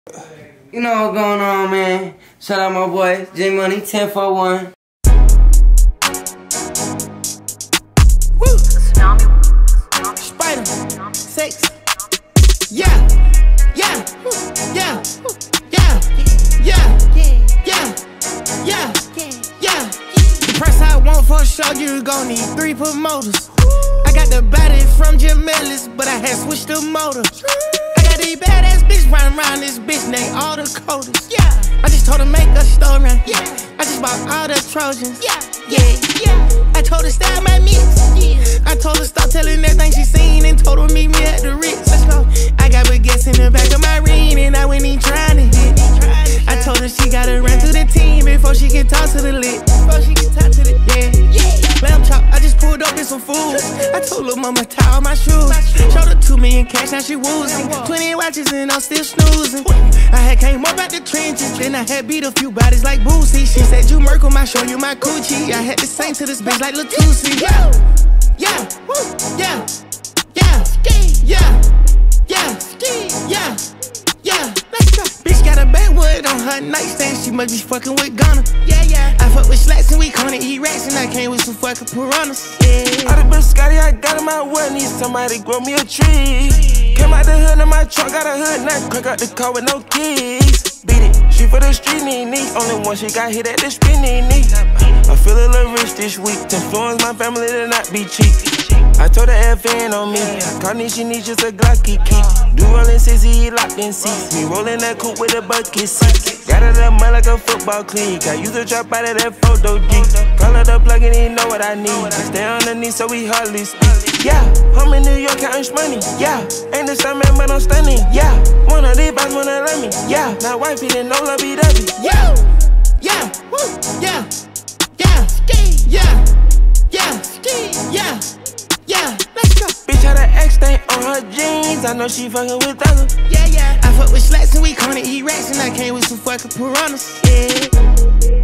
You know what's going on, man. Shout out my boy, J Money 1041. Woo! Spider, sex. Yeah, yeah, yeah, yeah, yeah, yeah, yeah, yeah. The price I want for a show, you gon' need 3 promoters. I got the body from Jim Ellis, but I had switched the motor. I got these badass bitch running around this bitch named all the coders. Yeah, I just told her make a story. Yeah, I just bought all the Trojans. Yeah, yeah, yeah. I told her style my mix. Yeah, I told her stop telling everything she seen and told her meet me at the Ritz. Let's go. I got baguettes in the back of my ring and I went in trying to hit. I told her she gotta run through the team before she can talk to the lit. Before she can talk to the lamb chop. I just pulled up in some food. I told her mama tie all my shoes. Showed her 2 million cash, now she woozing. 20 watches and I'm still snoozing. I had came up out the trenches, then I had beat a few bodies like Boosie. She said you Merkle, I show you my coochie. I had to sing to this bitch like Latusi. Yeah, yeah, yeah, yeah, yeah, yeah, yeah, yeah. Let's go. Bitch got a backwood on her nightstand, she must be fucking with Ghana. Yeah, yeah. I fuck with slacks and we gonna eat rats, and I came with some fucking piranhas. Yeah. Out of Biscotti, I got in my wood, need somebody grow me a tree. Came out the hood in my truck, got a hood knife, crack out the car with no keys. Beat it, she for the street, need. Only one she got hit at the street, need. I feel a little rich this week, to influence my family to not be cheap. I told her FN on me, Carney she needs just a Glocky key. Do rollin' 60, locked in seats, me rollin' that coupe with a bucket seat. Got it up mud like a football cleat, I use a drop out of that photo geek. Call her the plug and he know what I need, stay underneath so we hardly speak. Yeah, home in New York counting money, yeah. Ain't the same man but I'm stunning, yeah. One of these boys wanna love me, yeah. Now wifey didn't know love be W. Yeah, yeah, yeah, yeah, yeah, yeah, yeah, yeah, let's go. Bitch had an X stain on her jeans, I know she fucking with others. Yeah, yeah. I fuck with slacks and we gonna eat rats, and I came with some fucking piranhas. Yeah.